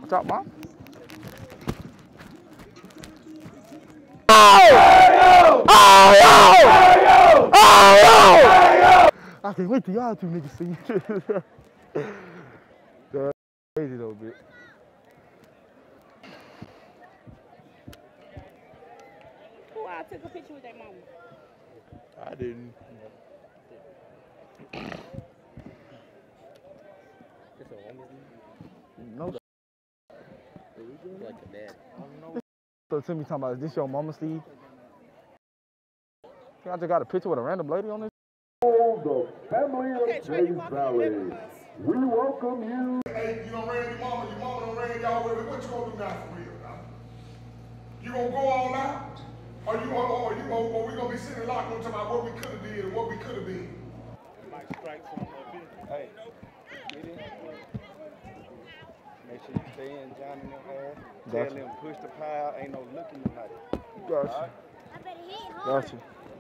What's up, Mom? Oh! Oh! Oh! I can't wait till y'all two niggas see. That's crazy though, bitch. Who I took a picture with their mama? I didn't. No. Like a dad. So Timmy talking about, is this your mama, Steve? I just got a picture with a random lady on this. The family of Chase Valley. We welcome you. Hey, you done ran your mama done ran y'all with it. What you gonna do now for real, now? You gonna go all out? Or we gonna be sitting locked on talking about what we could have did and what we could have been? Might strike some Hey, get in. Make sure you stay in John and them ass. Gotcha. Tell them push the pile, ain't no looking tonight. Gotcha. Right? Gotcha.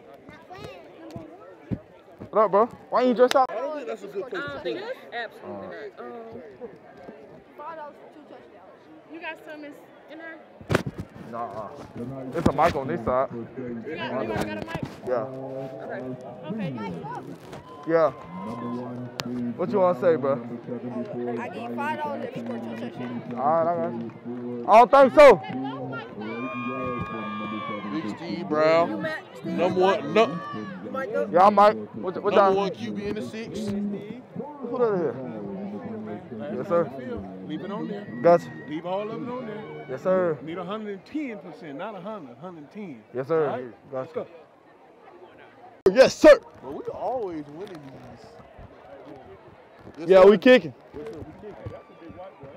What up, bro? Why ain't you dressed out? I don't think that's a good place to think. Absolutely not. $5 for 2 touchdowns. You got some in her? Nah. There's a mic on this side. You got a mic? Yeah. Okay. Yeah. What you want to say, bro? I give you $5 if you score 2 touchdowns. All right, I got you. I don't think so. Big Steve Brown. Number one. No. Yeah, I might. What Number y'all? one QB in the 6. Who that here? Yes, sir. Leave it on there. Gotcha. Leave all of it on there. Yes, sir. Need 110%, not 100, 110. Yes, sir. All right? Let's Gotcha. go. Yes, sir. Well, we always winning these. Yes, Yeah, sir. we kicking. Yes, sir, we kicking. That's a big white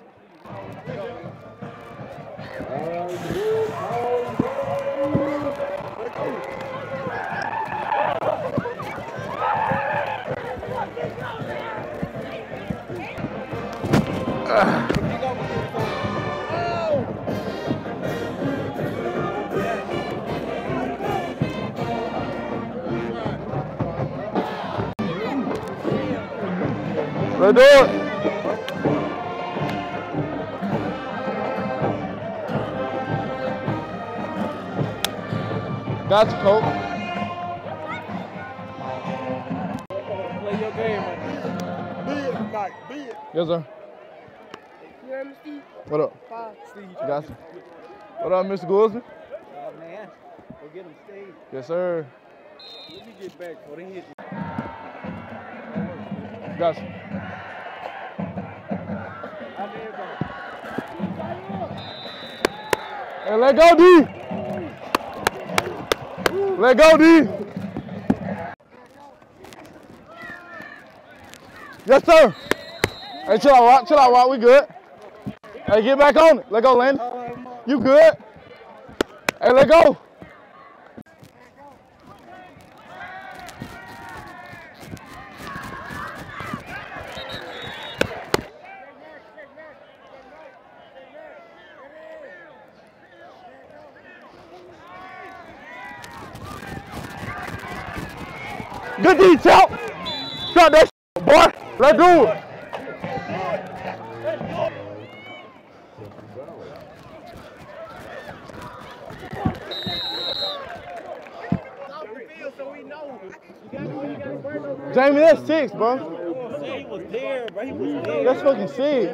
Let's do it. Gotcha, Coach. Play your game, man. Be it, Mike, be it. Yes, sir. You heard me, Steve? What up? Steve, Gotcha. What up, Mr. Guzman? oh, man. Go get him, Steve. Yes, sir. Let me get back for the hit. Gotcha. Hey, let go, D. Let go, D. Yes, sir. Hey, chill out, Rock. We good. Hey, get back on it. Let go, Landon. You good? Hey, let go. Good detail. Shot that shit, boy. Let's do it. Jamie, that's 6, bro. He was there, bro. He was there. That's fucking 6.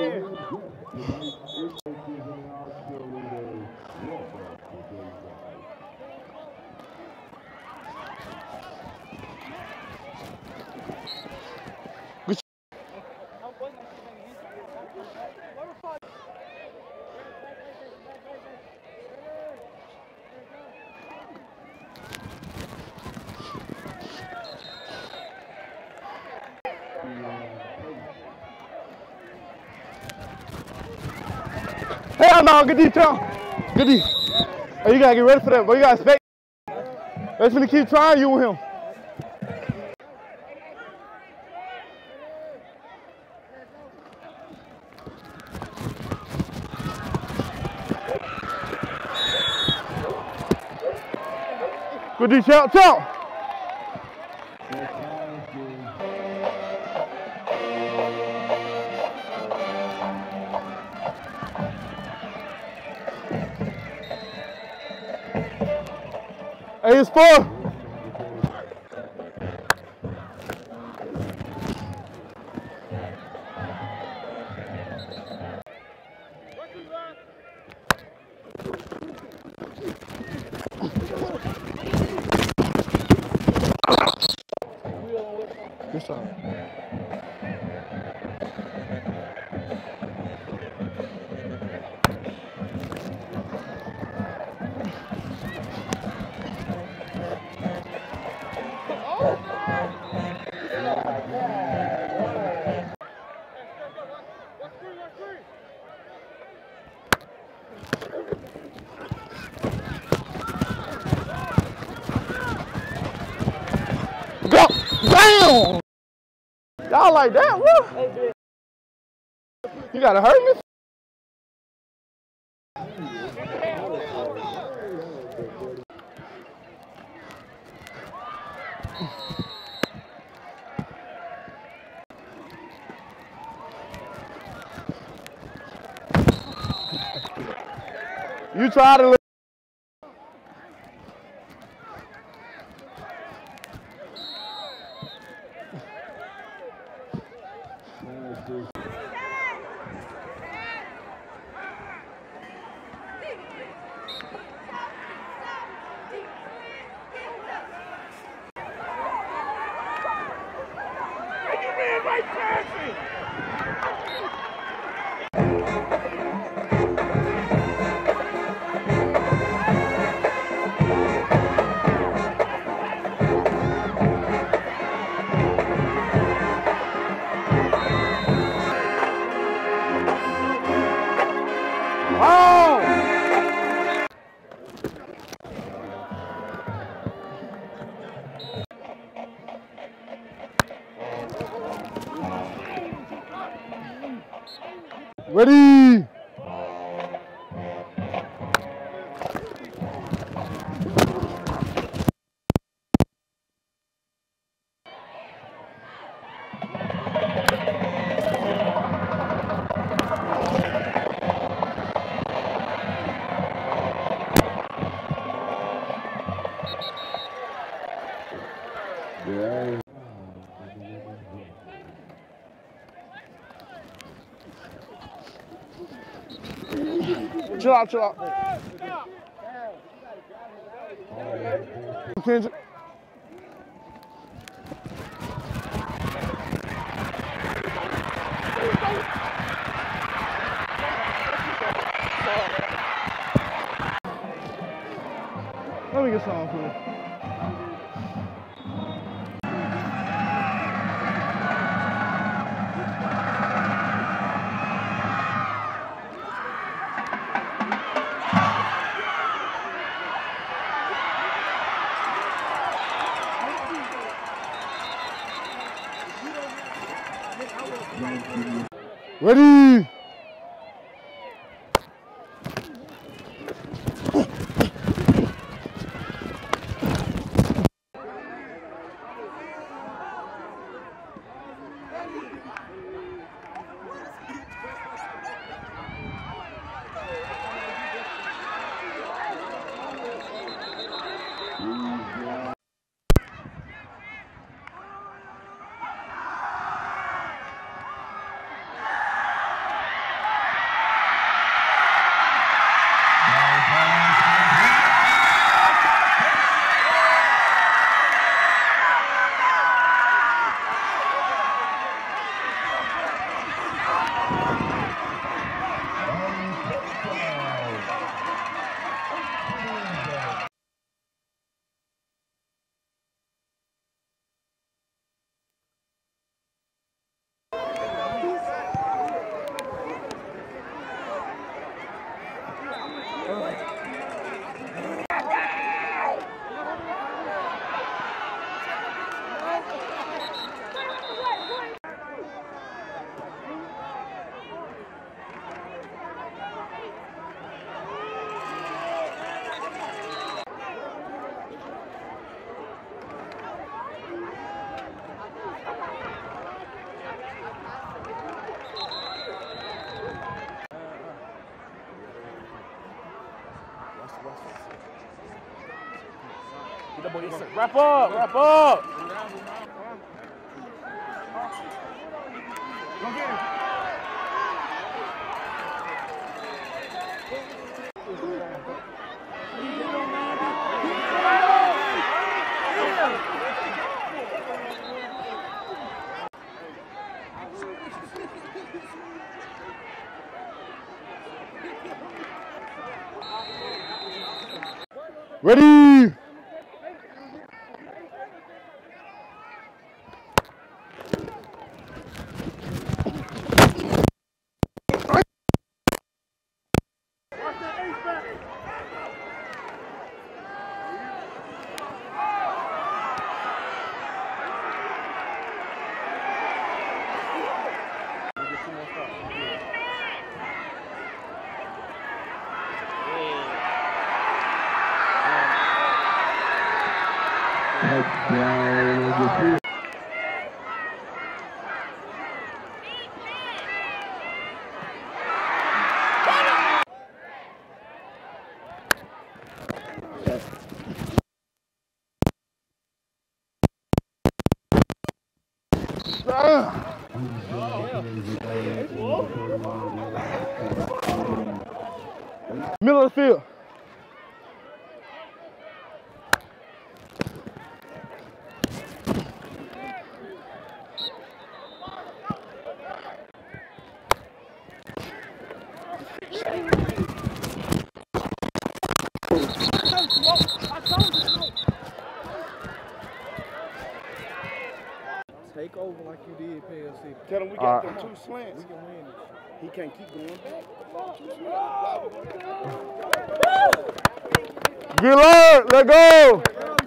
Hell no, good D, Tom. Good D. Hey, you gotta get ready for that, bro. You gotta expect. Let's finna keep trying you with him. Good D, Champ. Hey, it's 4. Good shot. Go! Damn! Y'all like that? What? You gotta hurt me? You try to look. Ready? Yeah. Chill out, chill out. Kendrick. Let me get some for you. Ready? Wrap up, wrap up. Ready? Middle of the field. Take over like you did, PLC. Tell him we got them 2 slants. We can win this. He can't keep going back. Good Lord, let go.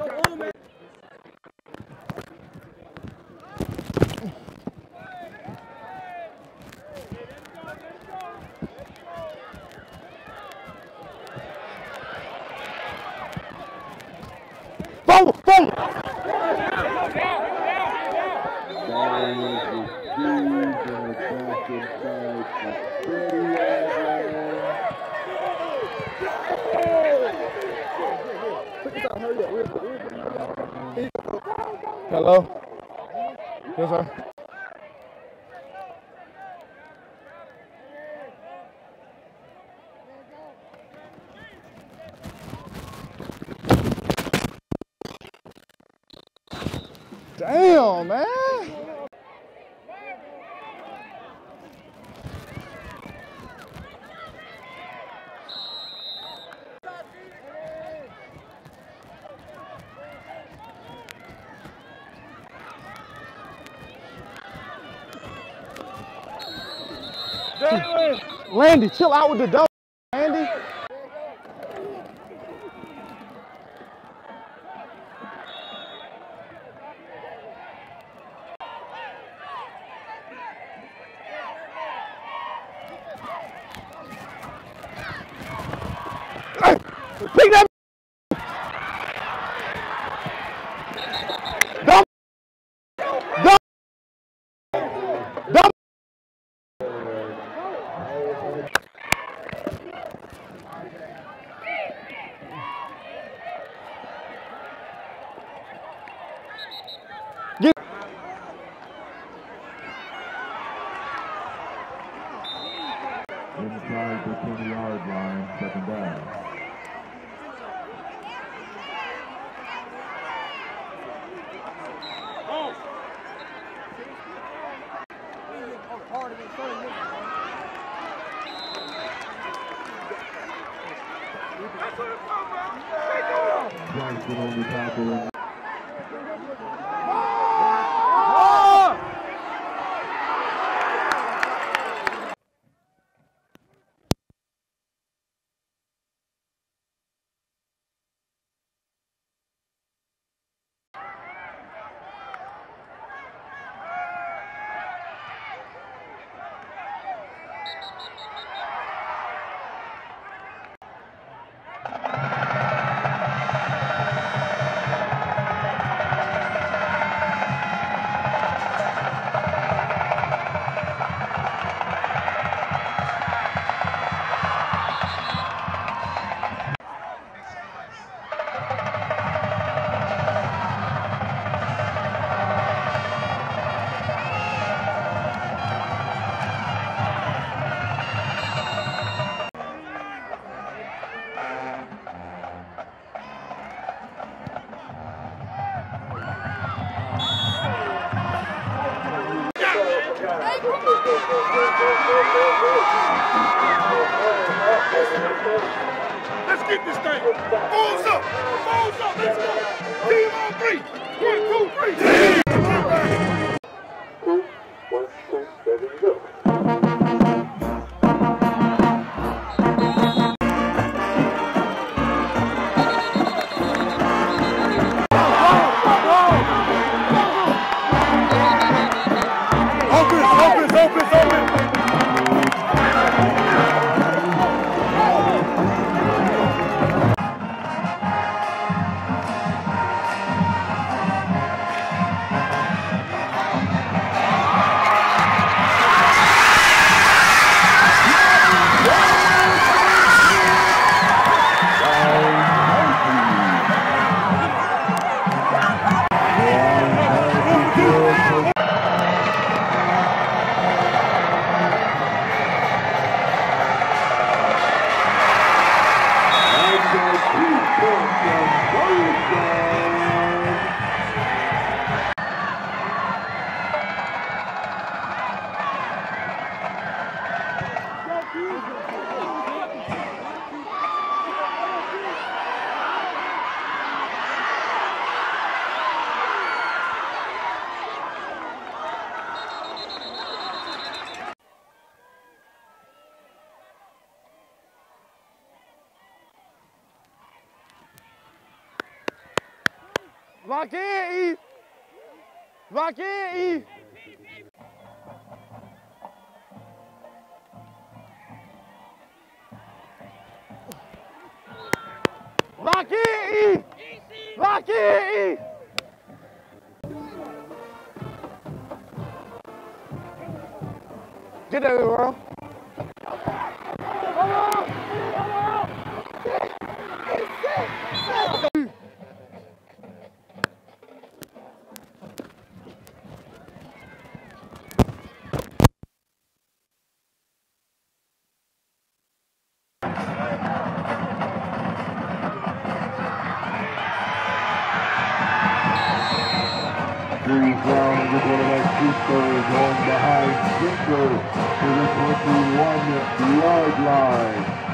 Boom, boom. Hello? Yes, sir. Damn, man. Landy, chill out with the dog, Landy. Hey, pick that. Dump. Dump. Dump. Get. Inside the 20-yard line, 2nd down. Johnson on the tackle. Let's get this thing. Balls up. Balls up. Let's go. Team on 3. 1, 2, 3. Lock in, E. Lock in, E. Lock in, E. Lock in, E. Get that, bro. Brown with one of our keepers on behind Sprinkler to the 21-yard line.